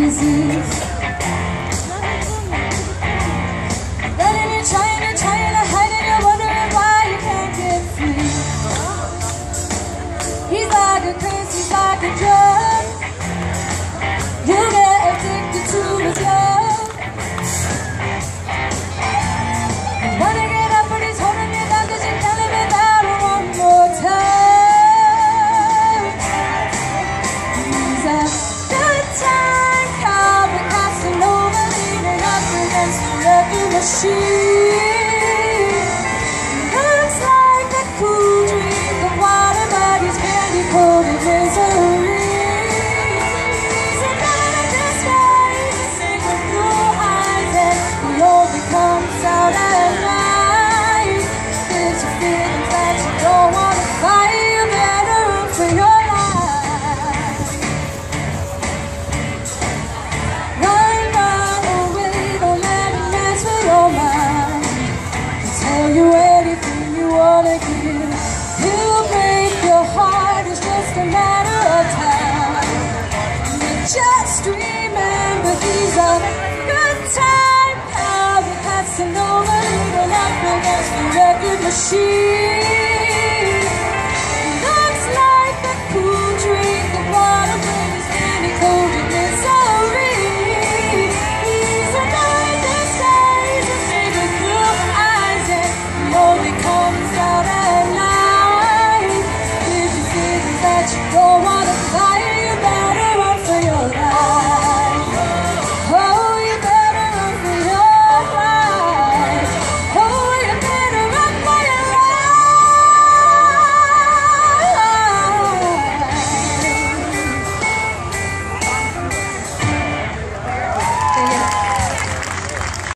disease. Running and trying to hide and you're wondering why you can't get free. He's like a craze, he's like a drug. You get addicted to his love. You wanna get up but he's holding you down 'cause you're telling me that one more time. He's a good time car, but Casanova leaning up against the wrecking machine. Looks like a cool drink of water, but he's candy cold in misery. Out at night, it's a feeling that you don't want to fight. You better run for your life. Run away, don't let him mess with your mind. He'll tell you anything you want to hear. He'll break your heart, it's just a matter of time. Just remember he's a good time. Casanova leaning up against the record machine.